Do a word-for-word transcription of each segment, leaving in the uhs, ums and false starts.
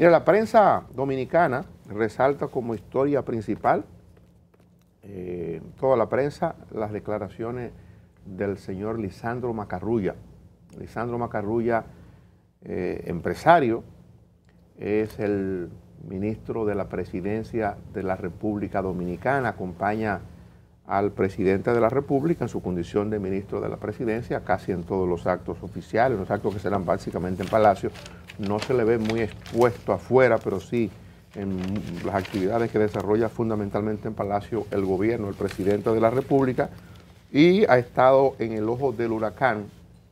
Mira, la prensa dominicana resalta como historia principal, eh, toda la prensa, las declaraciones del señor Lisandro Macarrulla. Lisandro Macarrulla, eh, empresario, es el ministro de la Presidencia de la República Dominicana, acompaña al presidente de la República en su condición de ministro de la Presidencia, casi en todos los actos oficiales, los actos que serán básicamente en Palacio. No se le ve muy expuesto afuera, pero sí en las actividades que desarrolla fundamentalmente en Palacio el gobierno, el presidente de la República, y ha estado en el ojo del huracán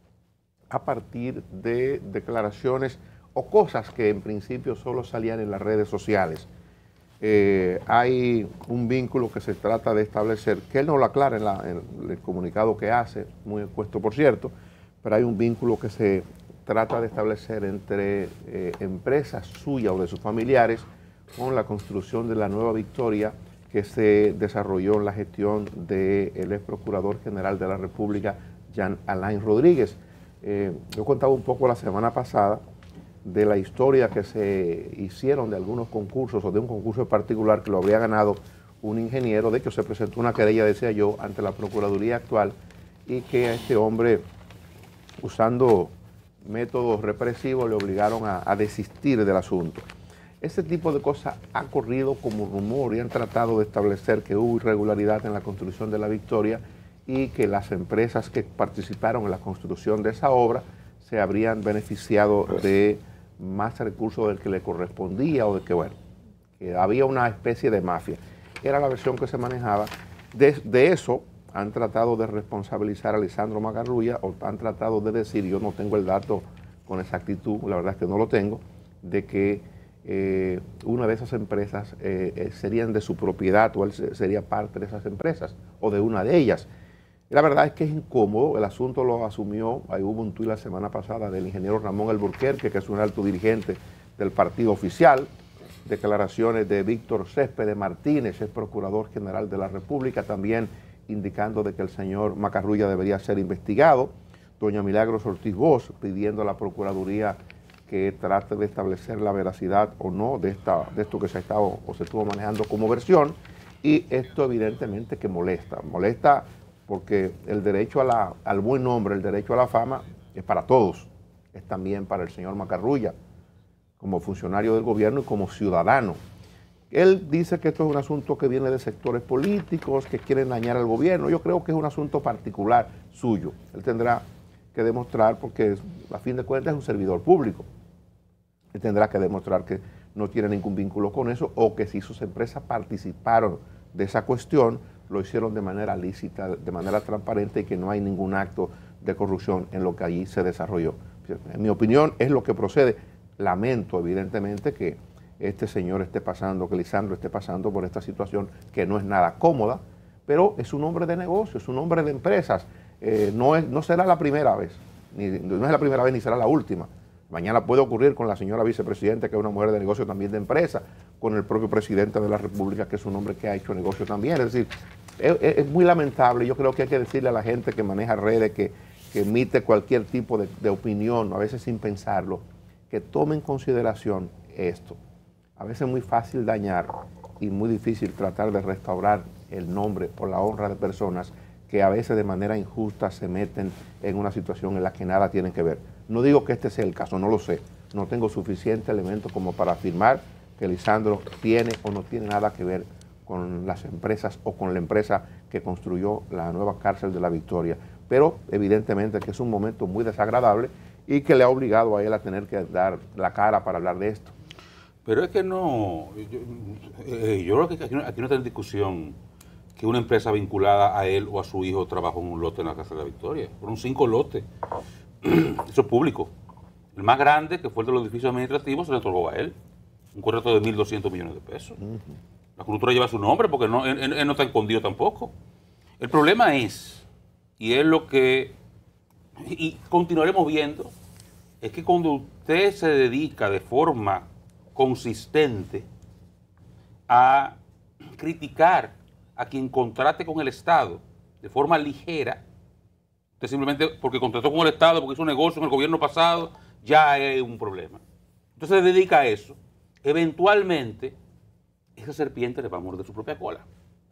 a partir de declaraciones o cosas que en principio solo salían en las redes sociales. Eh, hay un vínculo que se trata de establecer, que él no lo aclara en, la, en el comunicado que hace, muy expuesto por cierto, pero hay un vínculo que se trata de establecer entre eh, empresas suyas o de sus familiares con la construcción de la Nueva Victoria que se desarrolló en la gestión del ex procurador general de la República, Jean Alain Rodríguez. Eh, yo contaba un poco la semana pasada de la historia que se hicieron de algunos concursos o de un concurso en particular que lo habría ganado un ingeniero. De hecho, se presentó una querella, decía yo, ante la Procuraduría actual, y que a este hombre, usando métodos represivos, le obligaron a, a desistir del asunto. Ese tipo de cosas ha corrido como rumor y han tratado de establecer que hubo irregularidad en la construcción de la Victoria y que las empresas que participaron en la construcción de esa obra se habrían beneficiado de más recursos del que le correspondía o de que, bueno, que había una especie de mafia. Era la versión que se manejaba. De, de eso han tratado de responsabilizar a Lisandro Macarrulla, o han tratado de decir, yo no tengo el dato con exactitud, la verdad es que no lo tengo, de que eh, una de esas empresas eh, serían de su propiedad o él sería parte de esas empresas o de una de ellas. La verdad es que es incómodo, el asunto lo asumió, ahí hubo un tuit la semana pasada del ingeniero Ramón Alburquerque, que es un alto dirigente del partido oficial, declaraciones de Víctor Céspedes Martínez, es procurador general de la República, también indicando de que el señor Macarrulla debería ser investigado, doña Milagros Ortiz Bosch pidiendo a la Procuraduría que trate de establecer la veracidad o no de, esta, de esto que se ha estado o se estuvo manejando como versión, y esto evidentemente que molesta, molesta porque el derecho a la, al buen nombre, el derecho a la fama es para todos, es también para el señor Macarrulla, como funcionario del gobierno y como ciudadano. Él dice que esto es un asunto que viene de sectores políticos, que quieren dañar al gobierno. Yo creo que es un asunto particular suyo. Él tendrá que demostrar, porque a fin de cuentas es un servidor público, él tendrá que demostrar que no tiene ningún vínculo con eso, o que si sus empresas participaron de esa cuestión, lo hicieron de manera lícita, de manera transparente, y que no hay ningún acto de corrupción en lo que allí se desarrolló. En mi opinión, es lo que procede. Lamento, evidentemente, que este señor esté pasando, que Lisandro esté pasando por esta situación que no es nada cómoda, pero es un hombre de negocios, es un hombre de empresas. Eh, no, es, no será la primera vez, ni, no es la primera vez ni será la última. Mañana puede ocurrir con la señora vicepresidenta, que es una mujer de negocio también de empresa, con el propio presidente de la República, que es un hombre que ha hecho negocio también. Es decir, es, es muy lamentable. Yo creo que hay que decirle a la gente que maneja redes, que, que emite cualquier tipo de, de opinión, a veces sin pensarlo, que tome en consideración esto. A veces es muy fácil dañar y muy difícil tratar de restaurar el nombre o la honra de personas que a veces de manera injusta se meten en una situación en la que nada tienen que ver. No digo que este sea el caso, no lo sé. No tengo suficiente elemento como para afirmar que Lisandro tiene o no tiene nada que ver con las empresas o con la empresa que construyó la nueva cárcel de la Victoria. Pero evidentemente que es un momento muy desagradable y que le ha obligado a él a tener que dar la cara para hablar de esto. Pero es que no, yo, eh, yo creo que aquí no, aquí no está en discusión que una empresa vinculada a él o a su hijo trabajó en un lote en la Casa de la Victoria. Fueron cinco lotes. Eso es público. El más grande, que fue el de los edificios administrativos, se le otorgó a él. Un contrato de mil doscientos millones de pesos. Uh-huh. La cultura lleva su nombre porque no, él, él no está escondido tampoco. El problema es, y es lo que, y continuaremos viendo, es que cuando usted se dedica de forma consistente a criticar a quien contrate con el Estado de forma ligera, usted simplemente porque contrató con el Estado, porque hizo un negocio en el gobierno pasado, ya es un problema. Entonces se dedica a eso. eventualmente esa serpiente le va a morder su propia cola.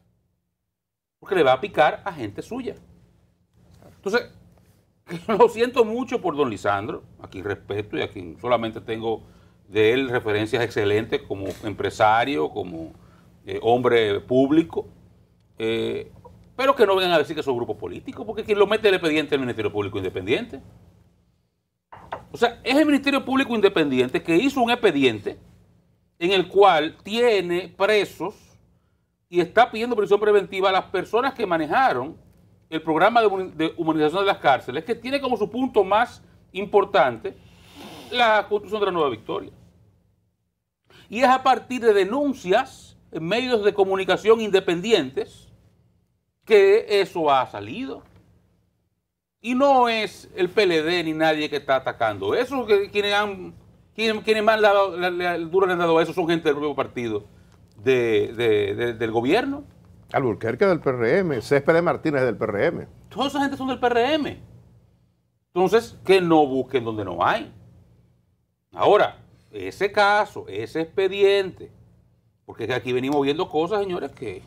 Porque le va a picar a gente suya. Entonces, lo siento mucho por don Lisandro, a quien respeto y a quien solamente tengo de él referencias excelentes como empresario, como eh, hombre público, eh, pero que no vengan a decir que son grupos políticos, porque quien lo mete el expediente es el Ministerio Público Independiente. O sea, es el Ministerio Público Independiente que hizo un expediente en el cual tiene presos y está pidiendo prisión preventiva a las personas que manejaron el programa de humanización de las cárceles, que tiene como su punto más importante la construcción de la Nueva Victoria. Y es a partir de denuncias en medios de comunicación independientes que eso ha salido. Y no es el P L D ni nadie que está atacando. Eso que quienes han, quienes, quienes más la, la, la, duro le han dado a eso son gente del propio partido de, de, de, del gobierno. Alburquerque del P R M, Céspedes Martínez del P R M. Toda esa gente son del P R M. Entonces, que no busquen donde no hay. Ahora, ese caso, ese expediente, porque aquí venimos viendo cosas, señores, que,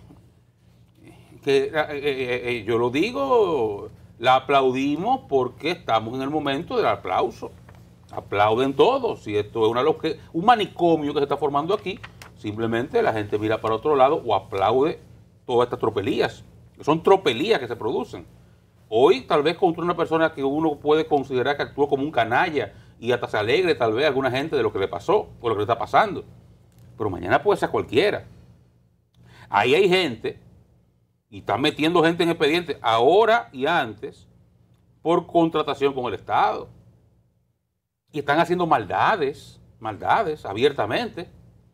que eh, eh, eh, yo lo digo, la aplaudimos porque estamos en el momento del aplauso. Aplauden todos. Si esto es una, un manicomio que se está formando aquí, simplemente la gente mira para otro lado o aplaude todas estas tropelías. Son tropelías que se producen. Hoy, tal vez contra una persona que uno puede considerar que actuó como un canalla y hasta se alegre, tal vez, alguna gente de lo que le pasó o lo que le está pasando. Pero mañana puede ser cualquiera. Ahí hay gente, y están metiendo gente en expediente ahora y antes, por contratación con el Estado. Y están haciendo maldades, maldades, abiertamente.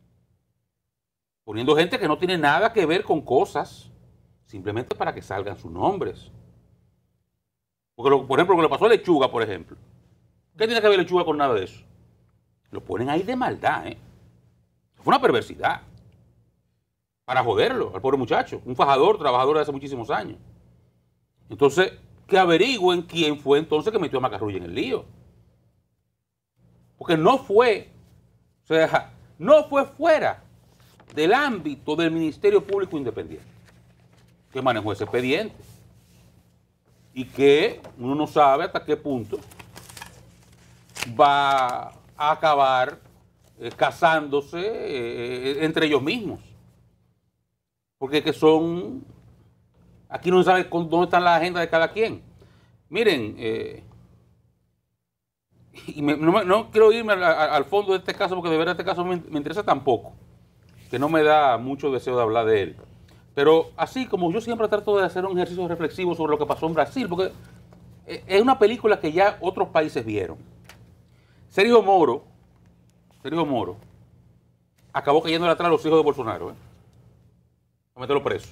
Poniendo gente que no tiene nada que ver con cosas, simplemente para que salgan sus nombres. Porque, lo, por ejemplo, lo que le pasó a Lechuga, por ejemplo. ¿Qué tiene que ver Lechuga con nada de eso? Lo ponen ahí de maldad, ¿eh? Fue una perversidad. Para joderlo, al pobre muchacho. Un fajador, trabajador de hace muchísimos años. Entonces, que averigüen quién fue entonces que metió a Macarrulla en el lío. Porque no fue, o sea, no fue fuera del ámbito del Ministerio Público Independiente que manejó ese expediente. Y que uno no sabe hasta qué punto va a acabar eh, casándose eh, entre ellos mismos. Porque que son, aquí no se sabe dónde está la agenda de cada quien. Miren, eh, y me, no, no quiero irme al, al fondo de este caso, porque de verdad este caso me, me interesa tampoco, que no me da mucho deseo de hablar de él. Pero así como yo siempre trato de hacer un ejercicio reflexivo sobre lo que pasó en Brasil, porque es una película que ya otros países vieron. Sergio Moro, Sergio Moro, acabó cayendo atrás a los hijos de Bolsonaro, ¿eh? Para meterlo preso.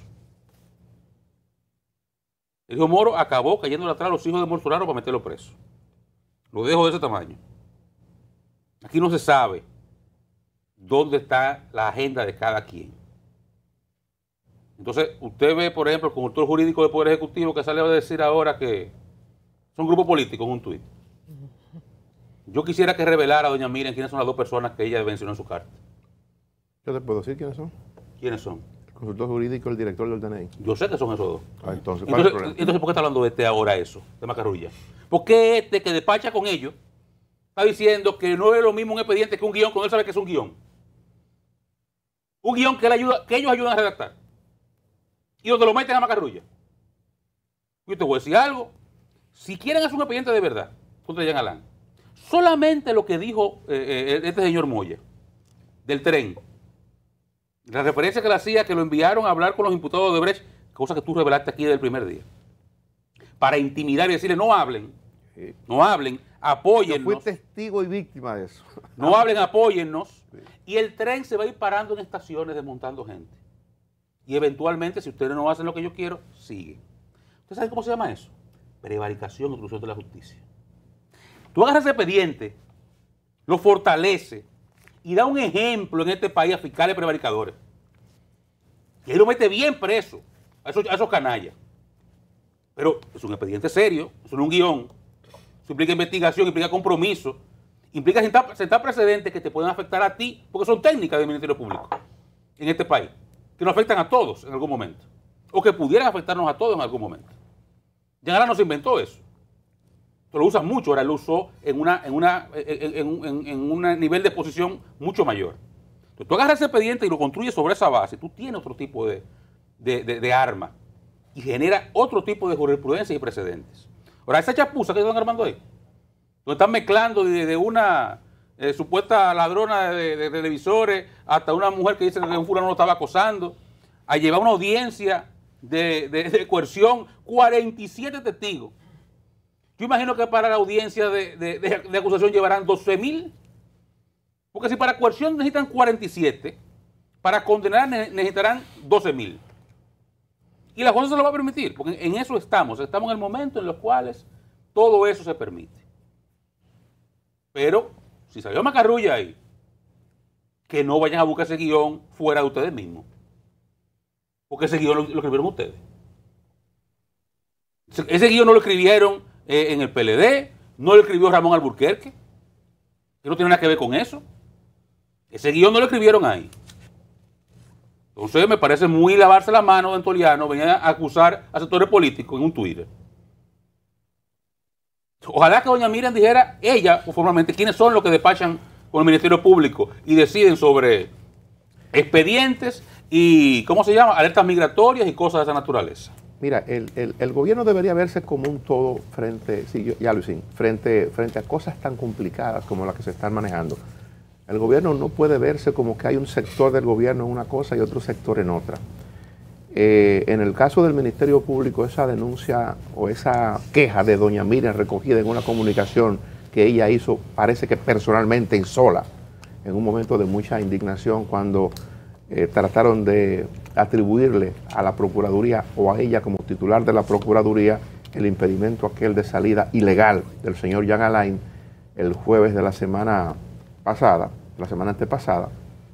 Sergio Moro acabó cayendo atrás a los hijos de Bolsonaro para meterlo preso. Lo dejo de ese tamaño. Aquí no se sabe dónde está la agenda de cada quien. Entonces, usted ve, por ejemplo, el consultor jurídico del Poder Ejecutivo que sale a decir ahora que son grupos políticos en un tuit. Yo quisiera que revelara a doña Miriam quiénes son las dos personas que ella mencionó en su carta. ¿Yo te puedo decir quiénes son? ¿Quiénes son? El consultor jurídico y el director del D N I. Yo sé que son esos dos. Ah, entonces, ¿cuál entonces, es el problema? entonces, ¿por qué está hablando de este ahora eso, de Macarrulla? ¿Por qué este que despacha con ellos está diciendo que no es lo mismo un expediente que un guión cuando él sabe que es un guión? Un guión que, él ayuda, que ellos ayudan a redactar. Y donde lo meten a Macarrulla. Yo te voy a decir algo. Si quieren hacer un expediente de verdad contra Jean Alain, solamente lo que dijo eh, este señor Moya, del tren, la referencia que le hacía, que lo enviaron a hablar con los imputados de Brecht, cosa que tú revelaste aquí del primer día, para intimidar y decirle, no hablen, sí. no hablen, apóyennos. Yo fui testigo y víctima de eso. No hablen, apóyennos. Sí. Y el tren se va a ir parando en estaciones desmontando gente. Y eventualmente, si ustedes no hacen lo que yo quiero, sigue. ¿Ustedes saben cómo se llama eso? Prevaricación y obstrucción de la justicia. Tú agarras ese expediente, lo fortalece y da un ejemplo en este país a fiscales prevaricadores. Y ahí lo mete bien preso a esos, a esos canallas. Pero es un expediente serio, es un guión, eso implica investigación, implica compromiso. implica sentar, sentar precedentes que te pueden afectar a ti, porque son técnicas del Ministerio Público en este país, que nos afectan a todos en algún momento, o que pudieran afectarnos a todos en algún momento. Yanara no se inventó eso. Tú lo usas mucho, ahora lo usó en una, en una, en, en, en un nivel de exposición mucho mayor. Entonces, tú agarras ese expediente y lo construyes sobre esa base, tú tienes otro tipo de, de, de, de arma y genera otro tipo de jurisprudencia y precedentes. Ahora, esa chapuza que están armando ahí, donde están mezclando de, de una eh, supuesta ladrona de, de televisores hasta una mujer que dice que un fulano lo estaba acosando, a llevar una audiencia de, de, de coerción, cuarenta y siete testigos. Yo imagino que para la audiencia de, de, de, de acusación llevarán doce mil. Porque si para coerción necesitan cuarenta y siete, para condenar necesitarán doce mil. Y la jueza se lo va a permitir, porque en eso estamos. Estamos en el momento en los cuales todo eso se permite. Pero, si salió Macarrulla ahí, que no vayan a buscar ese guión fuera de ustedes mismos. Porque ese guión lo, lo escribieron ustedes. Ese, ese guión no lo escribieron eh, en el P L D, no lo escribió Ramón Alburquerque, que no tiene nada que ver con eso. Ese guión no lo escribieron ahí. Entonces me parece muy lavarse la mano de Antoliano, venía a acusar a sectores políticos en un Twitter. Ojalá que doña Miriam dijera, ella, o formalmente, quiénes son los que despachan con el Ministerio Público y deciden sobre expedientes y, ¿cómo se llama?, alertas migratorias y cosas de esa naturaleza. Mira, el, el, el gobierno debería verse como un todo frente, sí, yo, ya lo hice, frente, frente a cosas tan complicadas como las que se están manejando. El gobierno no puede verse como que hay un sector del gobierno en una cosa y otro sector en otra. Eh, en el caso del Ministerio Público, esa denuncia o esa queja de doña Miriam recogida en una comunicación que ella hizo, parece que personalmente y sola, en un momento de mucha indignación, cuando eh, trataron de atribuirle a la Procuraduría o a ella como titular de la Procuraduría el impedimento aquel de salida ilegal del señor Jean Alain el jueves de la semana pasada, la semana antepasada.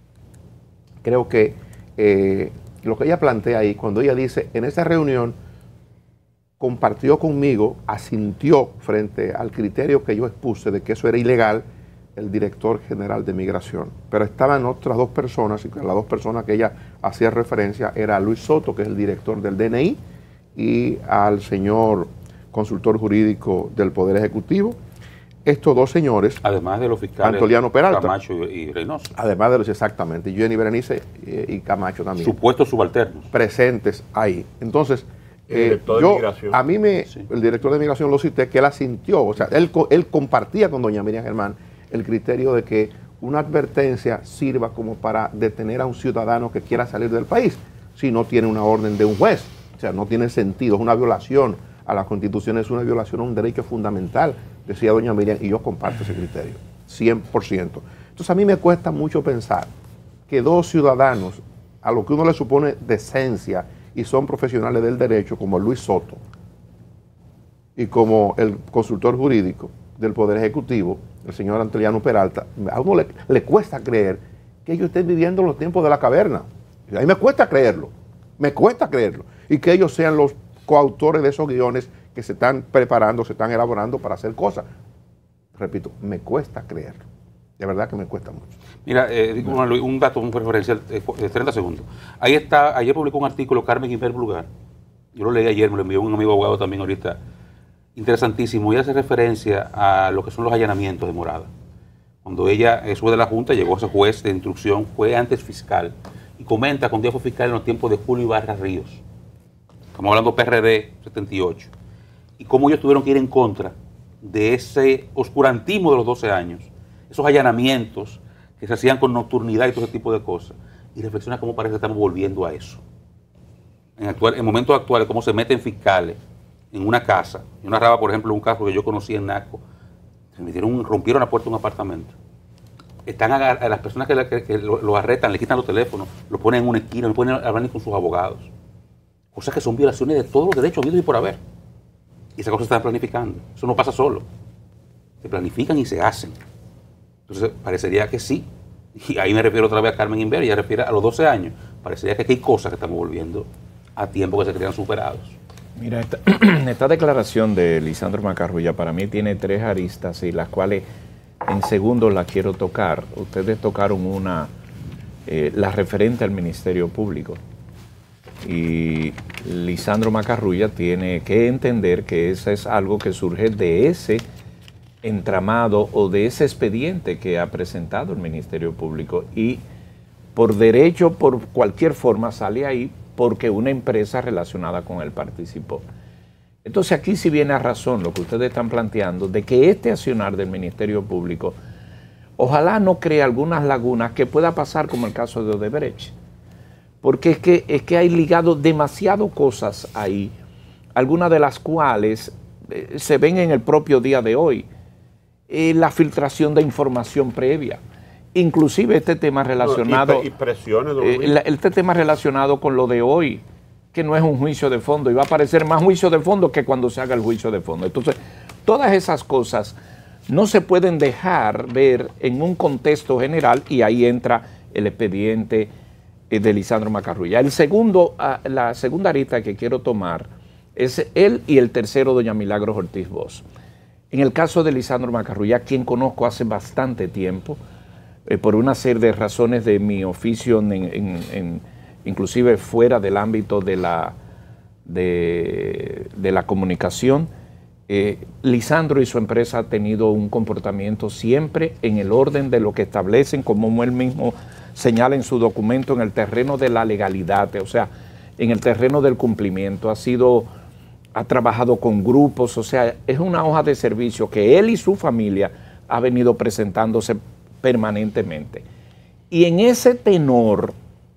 Creo que eh, lo que ella plantea ahí, cuando ella dice, en esa reunión compartió conmigo, asintió frente al criterio que yo expuse de que eso era ilegal, el director general de Migración. Pero estaban otras dos personas, y las dos personas que ella hacía referencia era Luis Soto, que es el director del D N I, y al señor consultor jurídico del Poder Ejecutivo. Estos dos señores, además de los fiscales Antoliano Peralta, Camacho y Reynoso, además de los, exactamente, y Jenny Berenice y, y Camacho también, supuestos subalternos, presentes ahí. Entonces, el director eh, yo, de Migración. a mí me, sí. el director de Migración lo cité, que él asintió, o sea, él, él compartía con doña Miriam Germán el criterio de que una advertencia sirva como para detener a un ciudadano que quiera salir del país, si no tiene una orden de un juez. O sea, no tiene sentido, es una violación a la Constitución, es una violación a un derecho fundamental, decía doña Miriam, y yo comparto ese criterio, cien por ciento. Entonces a mí me cuesta mucho pensar que dos ciudadanos, a lo que uno le supone decencia, y son profesionales del derecho, como Luis Soto, y como el consultor jurídico del Poder Ejecutivo, el señor Antoliano Peralta, a uno le, le cuesta creer que ellos estén viviendo los tiempos de la caverna. A mí me cuesta creerlo, me cuesta creerlo, y que ellos sean los coautores de esos guiones que se están preparando, se están elaborando para hacer cosas. Repito, me cuesta creerlo. De verdad que me cuesta mucho. Mira, eh, un, un dato, un referencial de eh, treinta segundos. Ahí está, ayer publicó un artículo Carmen Inver Brugar. Yo lo leí ayer, me lo envió un amigo abogado también ahorita. Interesantísimo. Y hace referencia a lo que son los allanamientos de morada. Cuando ella eh, sube de la Junta, llegó a ese juez de instrucción, fue antes fiscal. Y comenta cuando ella fue fiscal en los tiempos de Julio Ibarra Ríos. Estamos hablando P R D setenta y ocho. Y cómo ellos tuvieron que ir en contra de ese oscurantismo de los doce años, esos allanamientos que se hacían con nocturnidad y todo ese tipo de cosas. Y reflexiona cómo parece que estamos volviendo a eso. En, actual, en momentos actuales, cómo se meten fiscales en una casa. Yo narraba, por ejemplo, un caso que yo conocí en Naco. Se metieron, rompieron la puerta de un apartamento. Están a, a las personas que, que, que lo, lo arrestan, le quitan los teléfonos, lo ponen en una esquina, no pueden hablar ni con sus abogados. Cosas que son violaciones de todos los derechos habidos y por haber. Y esas cosas se están planificando. Eso no pasa solo. Se planifican y se hacen. Entonces, parecería que sí. Y ahí me refiero otra vez a Carmen Inver, ella refiere a los doce años. Parecería que aquí hay cosas que estamos volviendo a tiempo que se crean superados. Mira, esta, esta declaración de Lisandro Macarrulla para mí tiene tres aristas y las cuales En segundo, la quiero tocar. Ustedes tocaron una, eh, la referente al Ministerio Público. Y Lisandro Macarrulla tiene que entender que eso es algo que surge de ese entramado o de ese expediente que ha presentado el Ministerio Público y por derecho, por cualquier forma, sale ahí porque una empresa relacionada con él participó. Entonces aquí sí viene a razón lo que ustedes están planteando de que este accionar del Ministerio Público ojalá no cree algunas lagunas que pueda pasar como el caso de Odebrecht, porque es que, es que hay ligado demasiado cosas ahí, algunas de las cuales eh, se ven en el propio día de hoy. Eh, la filtración de información previa, inclusive este tema relacionado, no, y, y presiones, eh, la, este tema relacionado con lo de hoy, que no es un juicio de fondo y va a parecer más juicio de fondo que cuando se haga el juicio de fondo. Entonces, todas esas cosas no se pueden dejar ver en un contexto general y ahí entra el expediente eh, de Lisandro Macarrulla. El segundo, uh, la segunda arista que quiero tomar es él y el tercero, doña Milagros Ortiz Bosch. En el caso de Lisandro Macarrulla, quien conozco hace bastante tiempo, eh, por una serie de razones de mi oficio, en, en, en, inclusive fuera del ámbito de la, de, de la comunicación, eh, Lisandro y su empresa han tenido un comportamiento siempre en el orden de lo que establecen, como él mismo señala en su documento, en el terreno de la legalidad, o sea, en el terreno del cumplimiento. Ha sido... ha trabajado con grupos, o sea, es una hoja de servicio que él y su familia ha venido presentándose permanentemente. Y en ese tenor,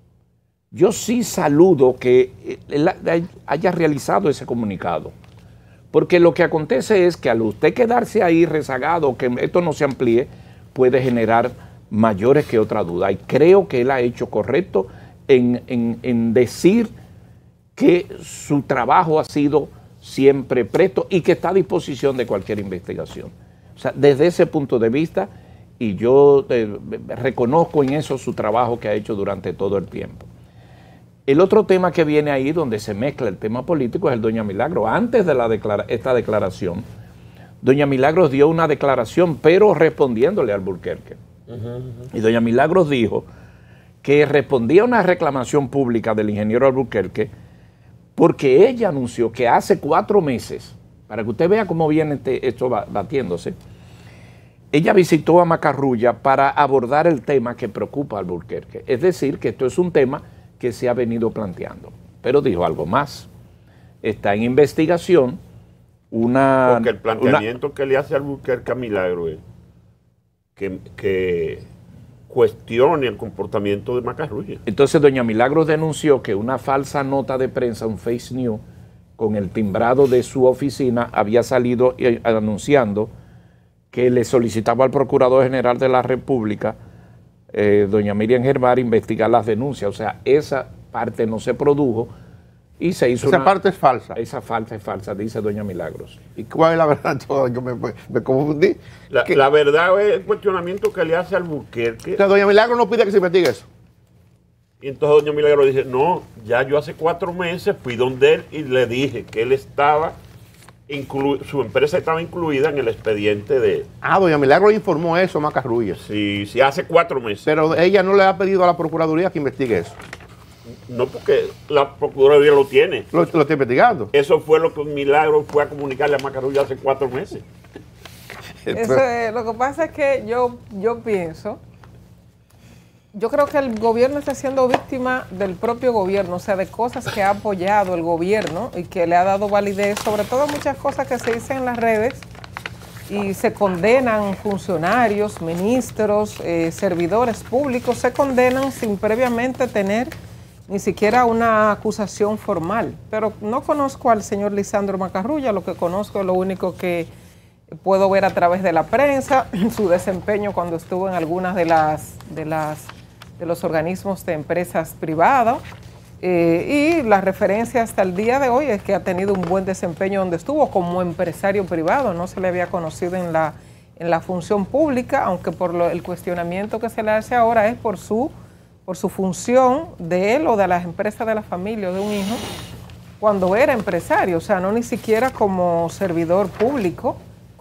yo sí saludo que él haya realizado ese comunicado, porque lo que acontece es que al usted quedarse ahí rezagado, que esto no se amplíe, puede generar mayores que otra duda. Y creo que él ha hecho correcto en, en, en decir que su trabajo ha sido siempre presto y que está a disposición de cualquier investigación. O sea, desde ese punto de vista, y yo eh, reconozco en eso su trabajo que ha hecho durante todo el tiempo. El otro tema que viene ahí, donde se mezcla el tema político, es el doña Milagro. Antes de la declara esta declaración, doña Milagros dio una declaración, pero respondiéndole al Alburquerque. Uh-huh, uh-huh. Y doña Milagros dijo que respondía a una reclamación pública del ingeniero Alburquerque, porque ella anunció que hace cuatro meses, para que usted vea cómo viene este, esto batiéndose, ella visitó a Macarrulla para abordar el tema que preocupa a Alburquerque. Es decir, que esto es un tema que se ha venido planteando. Pero dijo algo más. Está en investigación una... Porque el planteamiento una, que le hace Alburquerque a Milagro es que... que cuestione el comportamiento de Macarrulla. Entonces doña Milagros denunció que una falsa nota de prensa, un face news, con el timbrado de su oficina, había salido anunciando que le solicitaba al Procurador General de la República, eh, doña Miriam Germán, investigar las denuncias. O sea, esa parte no se produjo y se hizo Esa una, parte es falsa. Esa parte es falsa, dice doña Milagros. ¿Y cuál es la verdad? Yo me, me confundí. La, la verdad es el cuestionamiento que le hace al Alburquerque. O sea, doña Milagros no pide que se investigue eso. Y entonces doña Milagros dice, no, ya yo hace cuatro meses fui donde él y le dije que él estaba, inclu su empresa estaba incluida en el expediente de... Ah, doña Milagros informó eso a Macarrulla. Sí, sí, hace cuatro meses. Pero ella no le ha pedido a la Procuraduría que investigue eso. No, porque la Procuraduría lo tiene. Lo, lo está investigando. Eso fue lo que un Milagro fue a comunicarle a Macarrulla hace cuatro meses. Eso es, lo que pasa es que yo, yo pienso, yo creo que el gobierno está siendo víctima del propio gobierno, o sea, de cosas que ha apoyado el gobierno y que le ha dado validez, sobre todo muchas cosas que se dicen en las redes y se condenan funcionarios, ministros, eh, servidores públicos, se condenan sin previamente tener ni siquiera una acusación formal. Pero no conozco al señor Lisandro Macarrulla, lo que conozco es lo único que puedo ver a través de la prensa, su desempeño cuando estuvo en algunas de las de las de los organismos de empresas privadas, eh, y la referencia hasta el día de hoy es que ha tenido un buen desempeño donde estuvo como empresario privado, no se le había conocido en la, en la función pública, aunque por lo, el cuestionamiento que se le hace ahora es por su, por su función de él o de las empresas de la familia o de un hijo, cuando era empresario, o sea, no ni siquiera como servidor público,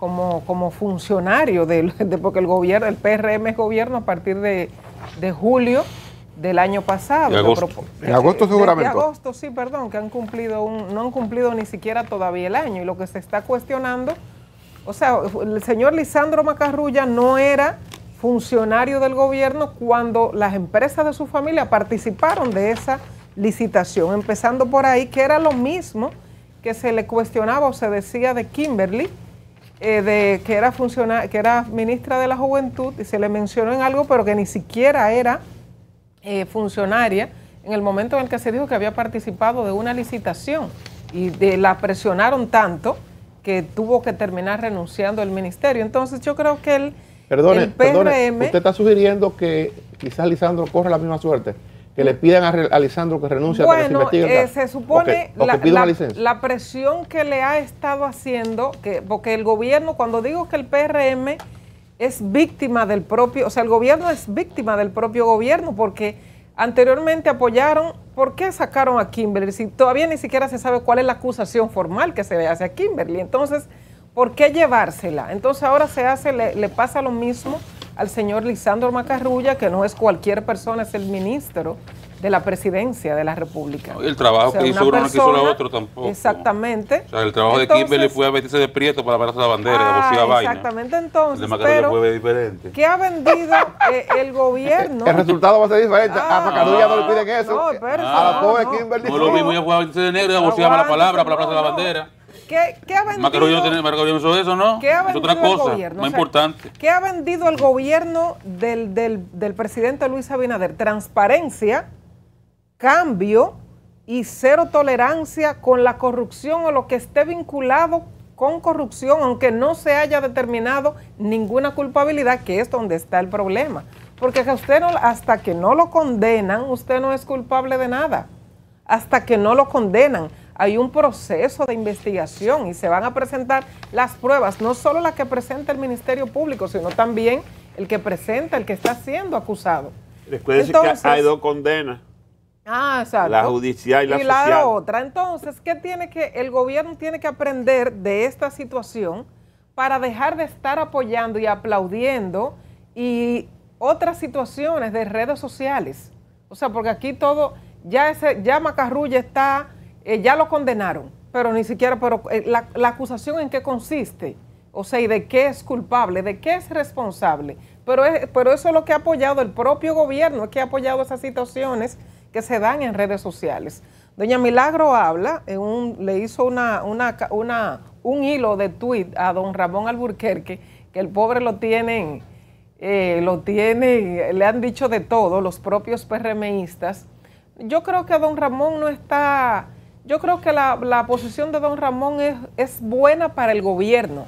como, como funcionario, de, de, porque el gobierno, el P R M es gobierno a partir de, de julio del año pasado. De agosto. En agosto seguramente. De agosto, sí, perdón, que han cumplido un, no han cumplido ni siquiera todavía el año. Y lo que se está cuestionando, o sea, el señor Lisandro Macarrulla no era funcionario del gobierno cuando las empresas de su familia participaron de esa licitación, empezando por ahí, que era lo mismo que se le cuestionaba o se decía de Kimberly, eh, de que era funcionaria, que era ministra de la Juventud, y se le mencionó en algo, pero que ni siquiera era eh, funcionaria en el momento en el que se dijo que había participado de una licitación, y de, la presionaron tanto que tuvo que terminar renunciando al ministerio. Entonces yo creo que el, Perdone, el P R M... perdone, usted está sugiriendo que quizás Lisandro corre la misma suerte, que le pidan a, a Lisandro que renuncie bueno, hasta que se investigue el eh, se supone o que, o la, que pida la, una licencia. la presión que le ha estado haciendo, que, porque el gobierno, cuando digo que el P R M es víctima del propio, o sea, el gobierno es víctima del propio gobierno, porque anteriormente apoyaron, ¿por qué sacaron a Kimberly? Si todavía ni siquiera se sabe cuál es la acusación formal que se le hace a Kimberly, entonces, ¿por qué llevársela? Entonces ahora se hace, le, le pasa lo mismo al señor Lisandro Macarrulla, que no es cualquier persona, es el ministro de la presidencia de la República. No, y el trabajo, o sea, que hizo uno no quiso lo otro tampoco. Exactamente. O sea, el trabajo entonces, de Kimberly fue a vestirse de prieto para pararse la bandera, ah, de bocina vaina. Exactamente, entonces, el de Macarrulla pero, fue diferente. ¿qué ha vendido eh, el gobierno? El resultado va a ser diferente. Ah, a Macarrulla no le piden eso. No, espérate, a la pobre no, Kimberly. No lo mismo, ya fue a vestirse de negro y a bocearme la palabra para la plaza de la no, bandera. ¿Qué, qué ha vendido? Macarrulla no tiene, Macarrulla no hizo eso, ¿no? ¿Qué ha es vendido otra cosa, el gobierno? más O sea, importante. ¿qué ha vendido el gobierno del, del, del presidente Luis Abinader? Transparencia, cambio y cero tolerancia con la corrupción o lo que esté vinculado con corrupción, aunque no se haya determinado ninguna culpabilidad, que es donde está el problema. Porque que usted no, hasta que no lo condenan, usted no es culpable de nada. Hasta que no lo condenan. Hay un proceso de investigación y se van a presentar las pruebas, no solo las que presenta el Ministerio Público, sino también el que presenta, el que está siendo acusado. Recuerden que hay dos condenas. Ah, exacto. La judicial y la y social. la otra. Entonces, ¿qué tiene que el gobierno tiene que aprender de esta situación para dejar de estar apoyando y aplaudiendo y otras situaciones de redes sociales? O sea, porque aquí todo, ya ese, ya Macarrulla está, eh, ya lo condenaron, pero ni siquiera, pero eh, la, la acusación en qué consiste, o sea, y de qué es culpable, de qué es responsable. Pero, es, pero eso es lo que ha apoyado el propio gobierno, es que ha apoyado esas situaciones que se dan en redes sociales. Doña Milagro habla, en un, le hizo una, una, una, un hilo de tuit a don Ramón Alburquerque, que el pobre lo tienen, eh, lo tienen, le han dicho de todo, los propios PRMistas. Yo creo que don Ramón no está, yo creo que la, la posición de don Ramón es, es buena para el gobierno.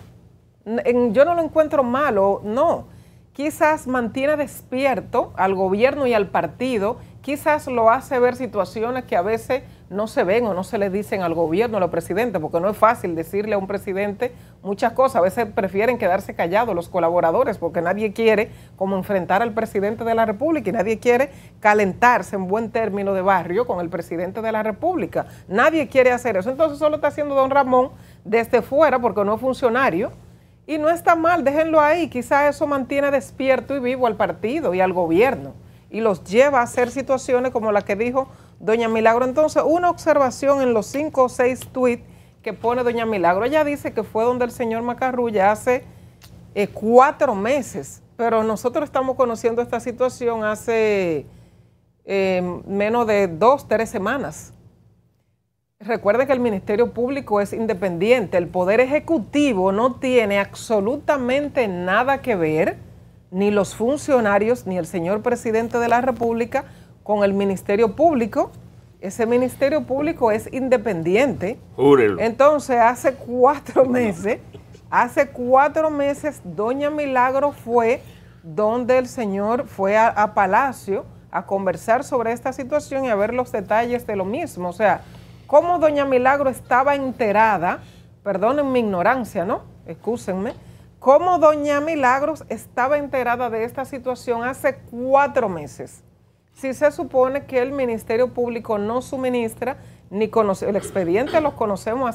En, yo no lo encuentro malo, no. Quizás mantiene despierto al gobierno y al partido, quizás lo hace ver situaciones que a veces no se ven o no se le dicen al gobierno, a los presidentes, porque no es fácil decirle a un presidente muchas cosas. A veces prefieren quedarse callados los colaboradores porque nadie quiere como enfrentar al presidente de la República y nadie quiere calentarse en buen término de barrio con el presidente de la República. Nadie quiere hacer eso. Entonces eso lo está haciendo don Ramón desde fuera porque no es funcionario. Y no está mal, déjenlo ahí, quizás eso mantiene despierto y vivo al partido y al gobierno y los lleva a hacer situaciones como la que dijo doña Milagro. Entonces, una observación en los cinco o seis tweets que pone doña Milagro. Ella dice que fue donde el señor Macarrulla hace eh, cuatro meses, pero nosotros estamos conociendo esta situación hace eh, menos de dos, tres semanas. Recuerde que el Ministerio Público es independiente, el Poder Ejecutivo no tiene absolutamente nada que ver, ni los funcionarios, ni el señor presidente de la República, con el Ministerio Público. Ese Ministerio Público es independiente. Júrelo. Entonces, hace cuatro meses, hace cuatro meses, doña Milagro fue donde el señor fue a, a Palacio a conversar sobre esta situación y a ver los detalles de lo mismo. O sea, cómo doña Milagro estaba enterada, perdonen mi ignorancia, ¿no? Excúsenme, cómo doña Milagros estaba enterada de esta situación hace cuatro meses. Si se supone que el Ministerio Público no suministra, ni conoce, el expediente lo conocemos hace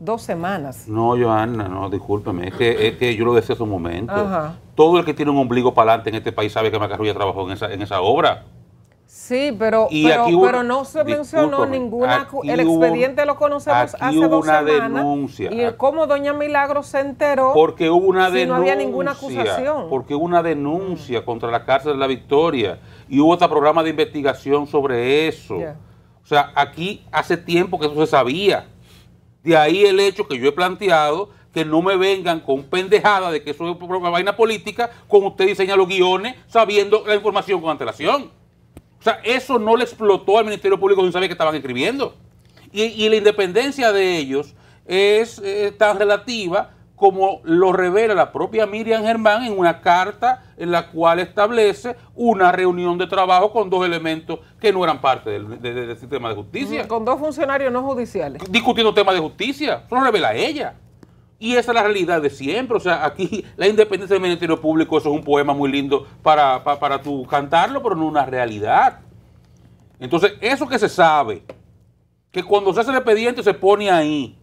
dos semanas. No, Johanna, no, discúlpeme, es que, es que yo lo decía hace un momento. Ajá. Todo el que tiene un ombligo para adelante en este país sabe que Macarrulla trabajó en esa, en esa obra. Sí, pero, Y pero, aquí hubo- pero no se mencionó discúlpame, ninguna... cu- aquí El hubo- expediente lo conocemos aquí hace hubo dos una semanas. denuncia. Y cómo doña Milagro se enteró Porque hubo una si denuncia. no había ninguna acusación. Porque hubo una denuncia contra la cárcel de la Victoria. Y hubo otro programa de investigación sobre eso. Ya. O sea, aquí hace tiempo que eso se sabía. De ahí el hecho que yo he planteado que no me vengan con pendejada de que eso es una vaina política, como usted diseña los guiones sabiendo la información con antelación. O sea, eso no le explotó al Ministerio Público sin saber que estaban escribiendo. Y, y la independencia de ellos es eh, tan relativa como lo revela la propia Miriam Germán en una carta en la cual establece una reunión de trabajo con dos elementos que no eran parte del, de- de- del sistema de justicia. con dos funcionarios no judiciales. Discutiendo temas de justicia. Eso lo revela ella. Y esa es la realidad de siempre. O sea, aquí la independencia del Ministerio Público, eso es un poema muy lindo para, para, para tú cantarlo, pero no una realidad. Entonces, eso que se sabe, que cuando se hace el expediente se pone ahí,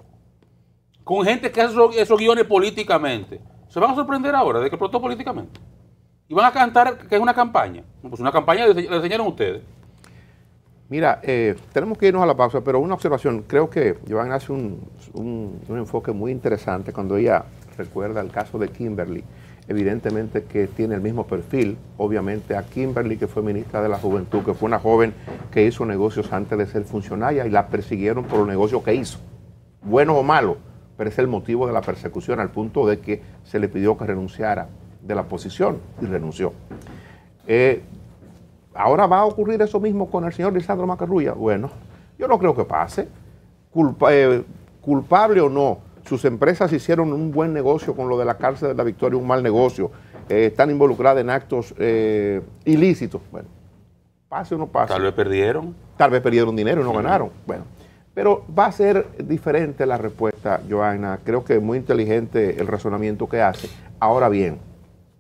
con gente que hace esos, esos guiones políticamente, se van a sorprender ahora de que explotó políticamente. Y van a cantar que es una campaña. Pues una campaña la enseñaron ustedes. Mira, eh, tenemos que irnos a la pausa, pero una observación. Creo que Joan hace un, un, un enfoque muy interesante cuando ella recuerda el caso de Kimberly. Evidentemente que tiene el mismo perfil, obviamente, a Kimberly, que fue ministra de la Juventud, que fue una joven que hizo negocios antes de ser funcionaria y la persiguieron por los negocios que hizo, buenos o malos, pero es el motivo de la persecución, al punto de que se le pidió que renunciara de la posición y renunció. Eh, Ahora va a ocurrir eso mismo con el señor Lisandro Macarrulla. Bueno, yo no creo que pase. Culpa, eh, culpable o no, sus empresas hicieron un buen negocio con lo de la cárcel de la Victoria, un mal negocio. Eh, están involucradas en actos eh, ilícitos. Bueno, pase o no pase. Tal vez perdieron. Tal vez perdieron dinero y no ganaron. Bueno, pero va a ser diferente la respuesta, Johanna. Creo que es muy inteligente el razonamiento que hace. Ahora bien,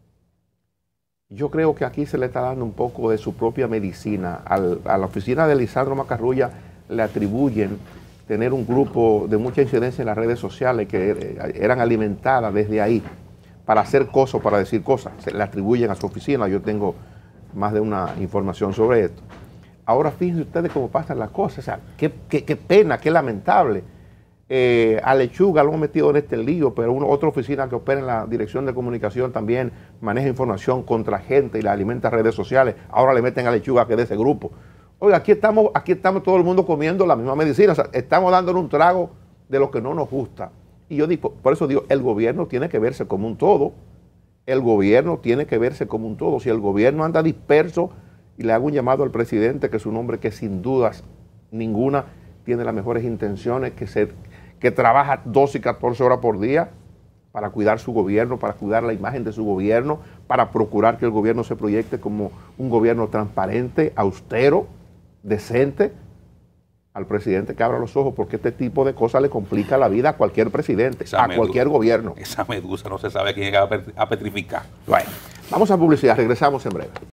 yo creo que aquí se le está dando un poco de su propia medicina. Al, a la oficina de Lisandro Macarrulla le atribuyen tener un grupo de mucha incidencia en las redes sociales que eran alimentadas desde ahí para hacer cosas, para decir cosas. Se le atribuyen a su oficina. Yo tengo más de una información sobre esto. Ahora fíjense ustedes cómo pasan las cosas. O sea, qué, qué, qué pena, qué lamentable. Eh, a Lechuga lo han metido en este lío, pero una, otra oficina que opera en la Dirección de Comunicación también maneja información contra gente y la alimenta en redes sociales. Ahora le meten a Lechuga, que es de ese grupo. Oiga, aquí estamos, aquí estamos todo el mundo comiendo la misma medicina. O sea, estamos dándole un trago de lo que no nos gusta. Y yo digo, por eso digo, el gobierno tiene que verse como un todo. El gobierno tiene que verse como un todo. Si el gobierno anda disperso, y le hago un llamado al presidente, que es un hombre que sin dudas ninguna tiene las mejores intenciones, que se que trabaja doce y catorce horas por día para cuidar su gobierno, para cuidar la imagen de su gobierno, para procurar que el gobierno se proyecte como un gobierno transparente, austero, decente. Al presidente que abra los ojos, porque este tipo de cosas le complica la vida a cualquier presidente, Esa a medusa, cualquier gobierno. Esa medusa no se sabe quién llega a petrificar. Bueno, vamos a publicidad, regresamos en breve.